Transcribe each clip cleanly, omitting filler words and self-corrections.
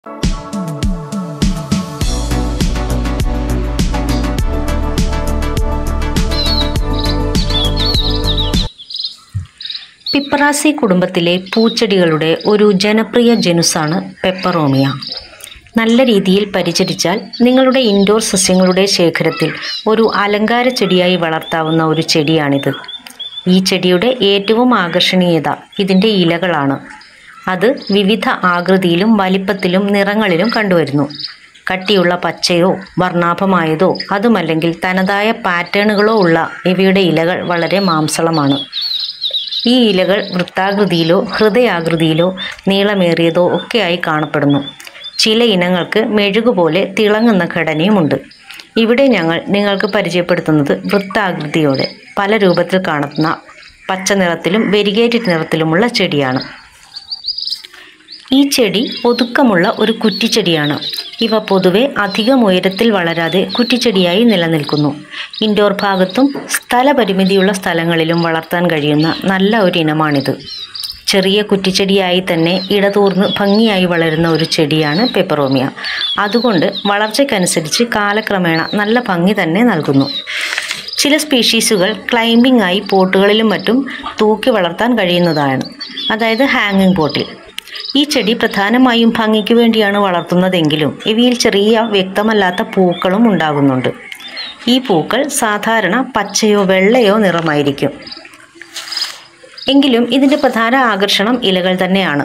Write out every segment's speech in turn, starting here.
പിപ്പറാസി കുടുംബത്തിലെ പൂച്ചെടികളുടെ ഒരു ജനപ്രിയ ജനുസാണ് പെപ്പറോമിയ. നല്ല രീതിയിൽ പരിചരിച്ചാൽ നിങ്ങളുടെ ഇൻഡോർ സസ്യങ്ങളുടെ ശേഖരത്തിൽ ഒരു അലങ്കാര ചെടിയായി വളർത്താവുന്ന ഒരു ചെടിയാണിത്. ഈ ചെടിയുടെ ഏറ്റവും ആകർഷണീയത ഇതിൻ്റെ ഇലകളാണ്. അത് വിവിധ ആകൃതിയിലും വലിപ്പത്തിലും നിറങ്ങളിലും കണ്ടുവരുന്നു. കട്ടിയുള്ള പച്ചയോ വർണ്ണാഭമായതോ അതുമല്ലെങ്കിൽ തനതായ പാറ്റേണുകളോ ഉള്ള ഇവയുടെ ഇലകൾ വളരെ മാംസളമാണ്. ഈ ഇലകൾ വൃത്താകൃതിയിലോ ഹൃദയാകൃതിയിലോ നീളമേറിയതോ ഒക്കെയായി കാണപ്പെടുന്നു. ചില ഇനങ്ങൾക്ക് മെഴുകുപോലെ തിളങ്ങുന്ന ഘടനയുമുണ്ട്. ഇവിടെ ഞങ്ങൾ നിങ്ങൾക്ക് പരിചയപ്പെടുത്തുന്നത് വൃത്താകൃതിയോടെ പല രൂപത്തിൽ കാണുന്ന പച്ച നിറത്തിലും വെരിഗേറ്റഡ് നിറത്തിലുമുള്ള ചെടിയാണ്. ഈ ചെടി ഒതുക്കമുള്ള ഒരു കുറ്റിച്ചെടിയാണ്. ഇവ പൊതുവെ അധികം ഉയരത്തിൽ വളരാതെ കുറ്റിച്ചെടിയായി നിലനിൽക്കുന്നു. ഇൻഡോർ ഭാഗത്തും സ്ഥലപരിമിതിയുള്ള സ്ഥലങ്ങളിലും വളർത്താൻ കഴിയുന്ന നല്ല ഒരു ഇനമാണിത്. ചെറിയ കുറ്റിച്ചെടിയായി തന്നെ ഇടതൂർന്ന് ഭംഗിയായി വളരുന്ന ഒരു ചെടിയാണ് പെപ്പറോമിയ. അതുകൊണ്ട് വളർച്ചയ്ക്കനുസരിച്ച് കാലക്രമേണ നല്ല ഭംഗി തന്നെ നൽകുന്നു. ചില സ്പീഷീസുകൾ ക്ലൈംബിംഗ് ആയി പോട്ടുകളിലും മറ്റും തൂക്കി വളർത്താൻ കഴിയുന്നതാണ്, അതായത് ഹാങ്ങിങ് പോട്ടിൽ. ഈ ചെടി പ്രധാനമായും ഭംഗിക്ക് വേണ്ടിയാണ് വളർത്തുന്നതെങ്കിലും ഇവയിൽ ചെറിയ വ്യക്തമല്ലാത്ത പൂക്കളും ഉണ്ടാകുന്നുണ്ട്. ഈ പൂക്കൾ സാധാരണ പച്ചയോ വെള്ളയോ നിറമായിരിക്കും. എങ്കിലും ഇതിൻ്റെ പ്രധാന ആകർഷണം ഇലകൾ തന്നെയാണ്.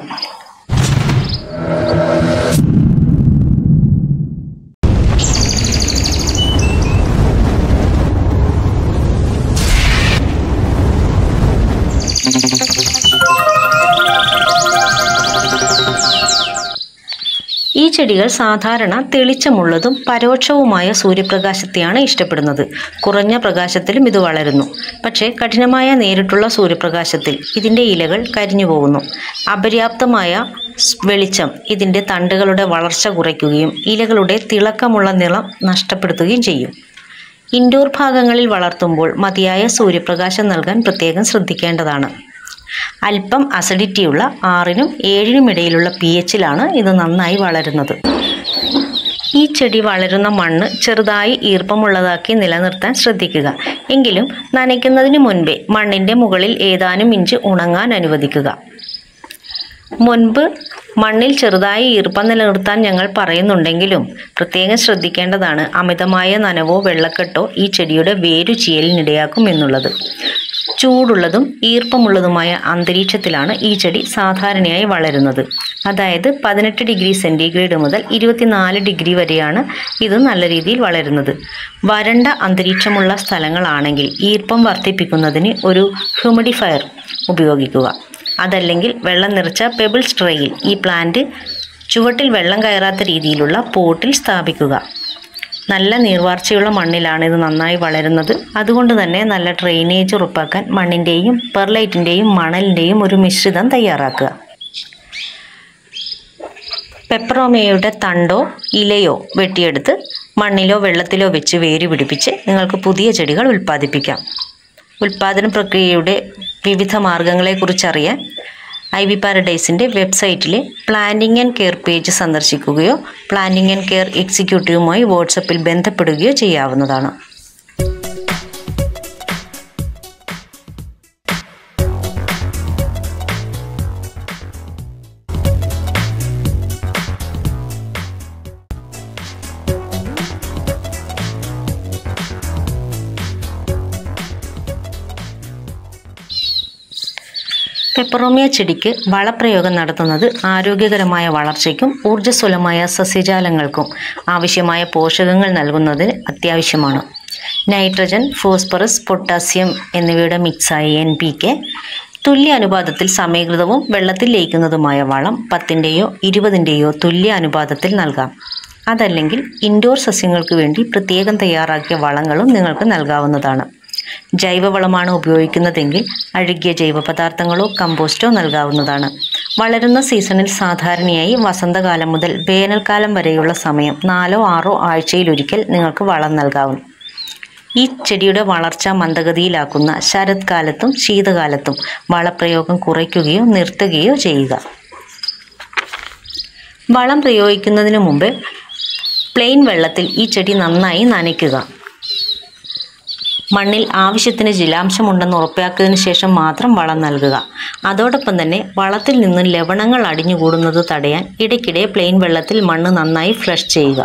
ഈ ചെടികൾ സാധാരണ തെളിച്ചമുള്ളതും പരോക്ഷവുമായ സൂര്യപ്രകാശത്തെയാണ് ഇഷ്ടപ്പെടുന്നത്. കുറഞ്ഞ പ്രകാശത്തിലും ഇത് വളരുന്നു. പക്ഷേ കഠിനമായ നേരിട്ടുള്ള സൂര്യപ്രകാശത്തിൽ ഇതിൻ്റെ ഇലകൾ കരിഞ്ഞു പോകുന്നു. അപര്യാപ്തമായ വെളിച്ചം ഇതിൻ്റെ തണ്ടുകളുടെ വളർച്ച കുറയ്ക്കുകയും ഇലകളുടെ തിളക്കമുള്ള നിറം നഷ്ടപ്പെടുത്തുകയും ചെയ്യും. ഇൻഡോർ ഭാഗങ്ങളിൽ വളർത്തുമ്പോൾ മതിയായ സൂര്യപ്രകാശം നൽകാൻ പ്രത്യേകം ശ്രദ്ധിക്കേണ്ടതാണ്. അല്പം അസിഡിറ്റിയുള്ള 6-നും 7-നും ഇടയിലുള്ള pHലാണ് ഇത് നന്നായി വളരുന്നത്. ഈ ചെടി വളരുന്ന മണ്ണ് ചെറുതായി ഈർപ്പമുള്ളതാക്കി നിലനിർത്താൻ ശ്രദ്ധിക്കുക. എങ്കിലും നനയ്ക്കുന്നതിന് മുൻപേ മണ്ണിൻ്റെ മുകളിൽ ഏതാനും ഇഞ്ച് ഉണങ്ങാൻ അനുവദിക്കുക. മുൻപ് മണ്ണിൽ ചെറുതായി ഈർപ്പം നിലനിർത്താൻ ഞങ്ങൾ പറയുന്നുണ്ടെങ്കിലും പ്രത്യേകം ശ്രദ്ധിക്കേണ്ടതാണ് അമിതമായ നനവോ വെള്ളക്കെട്ടോ ഈ ചെടിയുടെ വേരു ചീയലിനിടയാക്കും എന്നുള്ളത്. ചൂടുള്ളതും ഈർപ്പമുള്ളതുമായ അന്തരീക്ഷത്തിലാണ് ഈ ചെടി സാധാരണയായി വളരുന്നത്. അതായത് 18 ഡിഗ്രി സെൻറ്റിഗ്രേഡ് മുതൽ 24 ഡിഗ്രി വരെയാണ് ഇത് നല്ല രീതിയിൽ വളരുന്നത്. വരണ്ട അന്തരീക്ഷമുള്ള സ്ഥലങ്ങളാണെങ്കിൽ ഈർപ്പം വർദ്ധിപ്പിക്കുന്നതിന് ഒരു ഹ്യൂമിഡിഫയർ ഉപയോഗിക്കുക. അതല്ലെങ്കിൽ വെള്ളം നിറച്ച പെബിൾസ് ട്രേയിൽ ഈ പ്ലാന്റ് ചുവട്ടിൽ വെള്ളം കയറാത്ത രീതിയിലുള്ള പോട്ടിൽ സ്ഥാപിക്കുക. നല്ല നീർവാർച്ചയുള്ള മണ്ണിലാണ് ഇത് നന്നായി വളരുന്നത്. അതുകൊണ്ട് തന്നെ നല്ല ഡ്രെയിനേജ് ഉറപ്പാക്കാൻ മണ്ണിൻ്റെയും പെർലൈറ്റിൻ്റെയും മണലിൻ്റെയും ഒരു മിശ്രിതം തയ്യാറാക്കുക. പെപ്പറോമിയയുടെ തണ്ടോ ഇലയോ വെട്ടിയെടുത്ത് മണ്ണിലോ വെള്ളത്തിലോ വെച്ച് വേര് പിടിപ്പിച്ച് നിങ്ങൾക്ക് പുതിയ ചെടികൾ ഉൽപ്പാദിപ്പിക്കാം. ഉൽപ്പാദന പ്രക്രിയയുടെ വിവിധ മാർഗങ്ങളെക്കുറിച്ചറിയാൻ ഐവിപാരഡൈസിൻ്റെ വെബ്സൈറ്റിലെ പ്ലാന്റിംഗ് ആൻഡ് കെയർ പേജ് സന്ദർശിക്കുകയോ പ്ലാന്റിംഗ് ആൻഡ് കെയർ എക്സിക്യൂട്ടീവുമായി വാട്സപ്പിൽ ബന്ധപ്പെടുകയോ ചെയ്യാവുന്നതാണ്. പെപ്പറോമിയ ചെടിക്ക് വളപ്രയോഗം നടത്തുന്നത് ആരോഗ്യകരമായ വളർച്ചയ്ക്കും ഊർജ്ജസ്വലമായ സസ്യജാലങ്ങൾക്കും ആവശ്യമായ പോഷകങ്ങൾ നൽകുന്നതിന് അത്യാവശ്യമാണ്. നൈട്രജൻ, ഫോസ്ഫറസ്, പൊട്ടാസ്യം എന്നിവയുടെ മിക്സായ NPK തുല്യ അനുപാതത്തിൽ സമീകൃതവും വെള്ളത്തിൽ ലയിക്കുന്നതുമായ വളം 10-ൻ്റെയോ 20-ൻ്റെയോ തുല്യ അനുപാതത്തിൽ നൽകാം. അതല്ലെങ്കിൽ ഇൻഡോർ സസ്യങ്ങൾക്ക് വേണ്ടി പ്രത്യേകം തയ്യാറാക്കിയ വളങ്ങളും നിങ്ങൾക്ക് നൽകാവുന്നതാണ്. ജൈവവളമാണ് ഉപയോഗിക്കുന്നതെങ്കിൽ അഴുകിയ ജൈവപദാർത്ഥങ്ങളോ കമ്പോസ്റ്റോ നൽകാവുന്നതാണ്. വളരുന്ന സീസണിൽ സാധാരണയായി വസന്തകാലം മുതൽ വേനൽക്കാലം വരെയുള്ള സമയം 4-6 ആഴ്ചയിലൊരിക്കൽ നിങ്ങൾക്ക് വളം നൽകാവും. ഈ ചെടിയുടെ വളർച്ച മന്ദഗതിയിലാക്കുന്ന ശരത്കാലത്തും ശീതകാലത്തും വളപ്രയോഗം കുറയ്ക്കുകയോ നിർത്തുകയോ ചെയ്യുക. വളം പ്രയോഗിക്കുന്നതിന് മുമ്പ് പ്ലെയിൻ വെള്ളത്തിൽ ഈ ചെടി നന്നായി നനയ്ക്കുക. മണ്ണിൽ ആവശ്യത്തിന് ജലാംശമുണ്ടെന്ന് ഉറപ്പാക്കിയതിനു ശേഷം മാത്രം വളം നൽകുക. അതോടൊപ്പം തന്നെ വളത്തിൽ നിന്ന് ലവണങ്ങൾ അടിഞ്ഞുകൂടുന്നത് തടയാൻ ഇടയ്ക്കിടെ പ്ലെയിൻ വെള്ളത്തിൽ മണ്ണ് നന്നായി ഫ്ലഷ് ചെയ്യുക.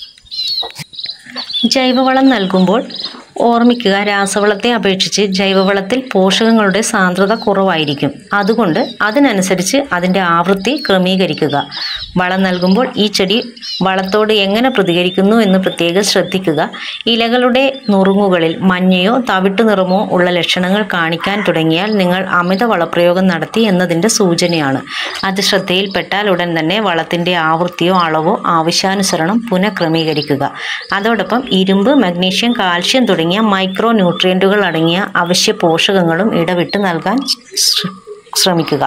ജൈവവളം നൽകുമ്പോൾ ഓർമ്മിക്കുക, രാസവളത്തെ അപേക്ഷിച്ച് ജൈവവളത്തിൽ പോഷകങ്ങളുടെ സാന്ദ്രത കുറവായിരിക്കും. അതുകൊണ്ട് അതിനനുസരിച്ച് അതിൻ്റെ ആവൃത്തി ക്രമീകരിക്കുക. വളം നൽകുമ്പോൾ ഈ ചെടി വളത്തോട് എങ്ങനെ പ്രതികരിക്കുന്നു എന്ന് പ്രത്യേകം ശ്രദ്ധിക്കുക. ഇലകളുടെ നുറുങ്ങുകളിൽ മഞ്ഞയോ തവിട്ടു നിറമോ ഉള്ള ലക്ഷണങ്ങൾ കാണിക്കാൻ തുടങ്ങിയാൽ നിങ്ങൾ അമിത വളപ്രയോഗം നടത്തി എന്നതിൻ്റെ സൂചനയാണ്. അത് ശ്രദ്ധയിൽപ്പെട്ടാൽ ഉടൻ തന്നെ വളത്തിൻ്റെ ആവൃത്തിയോ അളവോ ആവശ്യാനുസരണം പുനഃക്രമീകരിക്കുക. അതോടൊപ്പം ഇരുമ്പ്, മഗ്നീഷ്യം, കാൽഷ്യം തുടങ്ങിയ മൈക്രോ ന്യൂട്രിയൻറ്റുകൾ അടങ്ങിയ അവശ്യ പോഷകങ്ങളും ഇടവിട്ട് നൽകാൻ ശ്രമിക്കുക.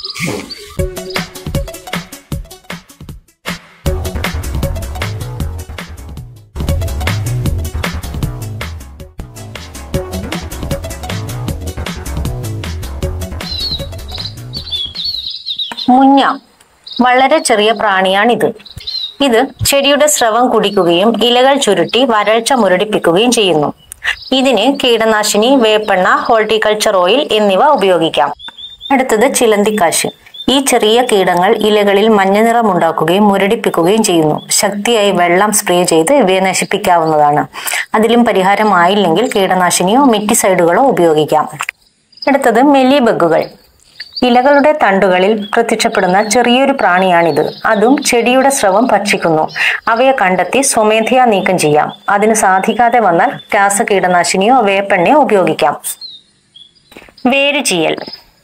മുഞ്ഞ വളരെ ചെറിയ പ്രാണിയാണിത്. ഇത് ചെടിയുടെ സ്രവം കുടിക്കുകയും ഇലകൾ ചുരുട്ടി വരൾച്ച മുരടിപ്പിക്കുകയും ചെയ്യുന്നു. ഇതിന് കീടനാശിനി, വേപ്പെണ്ണ, ഹോർട്ടിക്കൾച്ചർ ഓയിൽ എന്നിവ ഉപയോഗിക്കാം. അടുത്തത് ചിലന്തിക്കാശ്. ഈ ചെറിയ കീടങ്ങൾ ഇലകളിൽ മഞ്ഞ നിറമുണ്ടാക്കുകയും മുരടിപ്പിക്കുകയും ചെയ്യുന്നു. ശക്തിയായി വെള്ളം സ്പ്രേ ചെയ്ത് ഇവയെ നശിപ്പിക്കാവുന്നതാണ്. അതിലും പരിഹാരമായില്ലെങ്കിൽ കീടനാശിനിയോ മിറ്റിസൈഡുകളോ ഉപയോഗിക്കാം. അടുത്തത് മെലിബഗുകൾ. ഇലകളുടെ തണ്ടുകളിൽ പ്രത്യക്ഷപ്പെടുന്ന ചെറിയൊരു പ്രാണിയാണിത്. അതും ചെടിയുടെ സ്രവം ഭക്ഷിക്കുന്നു. അവയെ കണ്ടെത്തി സ്വമേധയാ നീക്കം ചെയ്യാം. അതിന് സാധിക്കാതെ വന്നാൽ രാസകീടനാശിനിയോ വേപ്പെണ്ണയോ ഉപയോഗിക്കാം. വേരുചീയൽ.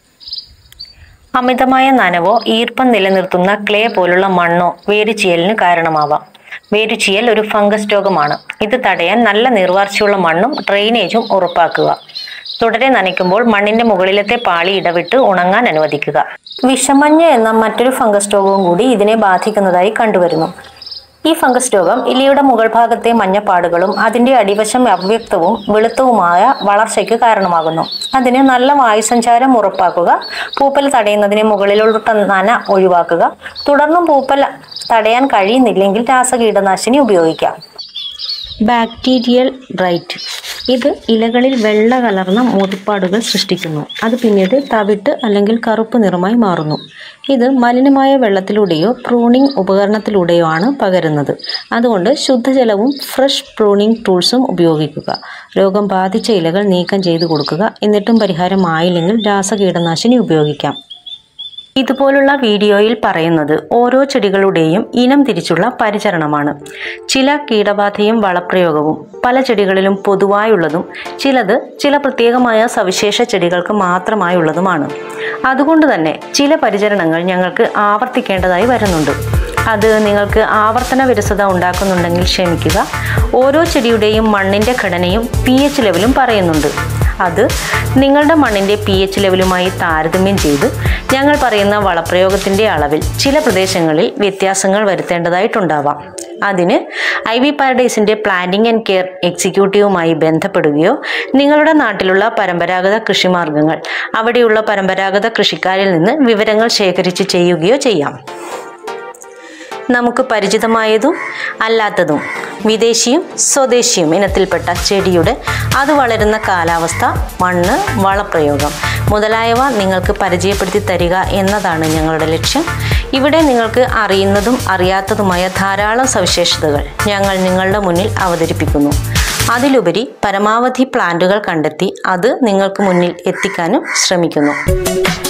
അമിതമായ നനവോ ഈർപ്പം നിലനിർത്തുന്ന ക്ലേ പോലുള്ള മണ്ണോ വേരുചീയലിന് കാരണമാവാം. വേരുചീയൽ ഒരു ഫംഗസ് രോഗമാണ്. ഇത് തടയാൻ നല്ല നീർവാർച്ചയുള്ള മണ്ണും ഡ്രെയിനേജും ഉറപ്പാക്കുക. തുടരെ നനയ്ക്കുമ്പോൾ മണ്ണിന്റെ മുകളിലത്തെ പാളി ഇടവിട്ട് ഉണങ്ങാൻ അനുവദിക്കുക. വിഷമഞ്ഞ എന്ന മറ്റൊരു ഫംഗസ് രോഗവും കൂടി ഇതിനെ ബാധിക്കുന്നതായി കണ്ടുവരുന്നു. ഈ ഫംഗസ് രോഗം ഇലയുടെ മുകൾ ഭാഗത്തെ മഞ്ഞപ്പാടുകളും അതിന്റെ അടിവശം അവ്യക്തവും വെളുത്തവുമായ വളർച്ചയ്ക്ക് കാരണമാകുന്നു. അതിന് നല്ല വായുസഞ്ചാരം ഉറപ്പാക്കുക. പൂപ്പൽ തടയുന്നതിന് മുകളിലോട്ട് നന ഒഴിവാക്കുക. തുടർന്നും പൂപ്പൽ തടയാൻ കഴിയുന്നില്ലെങ്കിൽ രാസകീടനാശിനി ഉപയോഗിക്കാം. Bacterial blight. ഇത് ഇലകളിൽ വെള്ള കലർന്ന മൂടുപ്പാടുകൾ സൃഷ്ടിക്കുന്നു. അത് പിന്നീട് തവിട്ട് അല്ലെങ്കിൽ കറുപ്പ് നിറമായി മാറുന്നു. ഇത് മലിനമായ വെള്ളത്തിലൂടെയോ പ്രൂണിംഗ് ഉപകരണത്തിലൂടെയോ ആണ് പകരുന്നത്. അതുകൊണ്ട് ശുദ്ധജലവും ഫ്രഷ് പ്രൂണിംഗ് ടൂൾസും ഉപയോഗിക്കുക. രോഗം ബാധിച്ച ഇലകൾ നീക്കം ചെയ്തു കൊടുക്കുക. എന്നിട്ടും പരിഹാരമായില്ലെങ്കിൽ രാസകീടനാശിനി ഉപയോഗിക്കാം. ഇതുപോലുള്ള വീഡിയോയിൽ പറയുന്നത് ഓരോ ചെടികളുടെയും ഇനം തിരിച്ചുള്ള പരിചരണമാണ്. ചില കീടബാധയും വളപ്രയോഗവും പല ചെടികളിലും പൊതുവായുള്ളതും ചിലത് ചില പ്രത്യേകമായ സവിശേഷ ചെടികൾക്ക് മാത്രമായുള്ളതുമാണ്. അതുകൊണ്ട് തന്നെ ചില പരിചരണങ്ങൾ ഞങ്ങൾക്ക് ആവർത്തിക്കേണ്ടതായി വരുന്നുണ്ട്. അത് നിങ്ങൾക്ക് ആവർത്തന വിരസത ഉണ്ടാക്കുന്നുണ്ടെങ്കിൽ ക്ഷമിക്കുക. ഓരോ ചെടിയുടെയും മണ്ണിൻ്റെ ഘടനയും pH ലെവലും പറയുന്നുണ്ട്. അത് നിങ്ങളുടെ മണ്ണിൻ്റെ pH ലെവലുമായി താരതമ്യം ചെയ്ത് ഞങ്ങൾ പറയുന്ന വളപ്രയോഗത്തിൻ്റെ അളവിൽ ചില പ്രദേശങ്ങളിൽ വ്യത്യാസങ്ങൾ വരുത്തേണ്ടതായിട്ടുണ്ടാവാം. അതിന് Ivyparadise പ്ലാന്റിംഗ് ആൻഡ് കെയർ എക്സിക്യൂട്ടീവുമായി ബന്ധപ്പെടുകയോ നിങ്ങളുടെ നാട്ടിലുള്ള പരമ്പരാഗത കൃഷിമാർഗങ്ങൾ അവിടെയുള്ള പരമ്പരാഗത കൃഷിക്കാരിൽ നിന്ന് വിവരങ്ങൾ ശേഖരിച്ച് ചെയ്യുകയോ ചെയ്യാം. നമുക്ക് പരിചിതമായതും അല്ലാത്തതും വിദേശിയും സ്വദേശിയും ഇനത്തിൽപ്പെട്ട ചെടിയുടെ അത് വളരുന്ന കാലാവസ്ഥ, മണ്ണ്, വളപ്രയോഗം മുതലായവ നിങ്ങൾക്ക് പരിചയപ്പെടുത്തി തരിക എന്നതാണ് ഞങ്ങളുടെ ലക്ഷ്യം. ഇവിടെ നിങ്ങൾക്ക് അറിയുന്നതും അറിയാത്തതുമായ ധാരാളം സവിശേഷതകൾ ഞങ്ങൾ നിങ്ങളുടെ മുന്നിൽ അവതരിപ്പിക്കുന്നു. അതിലുപരി പരമാവധി പ്ലാന്റുകൾ കണ്ടെത്തി അത് നിങ്ങൾക്ക് മുന്നിൽ എത്തിക്കാനും ശ്രമിക്കുന്നു.